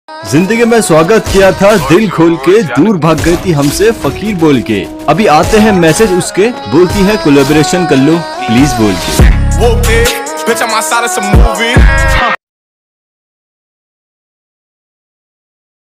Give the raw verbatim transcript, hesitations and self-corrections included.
जिंदगी में स्वागत किया था दिल खोल के, दूर भाग गई थी हमसे फकीर बोल के। अभी आते हैं मैसेज उसके, बोलती है कोलैबोरेशन कर लो प्लीज बोल के।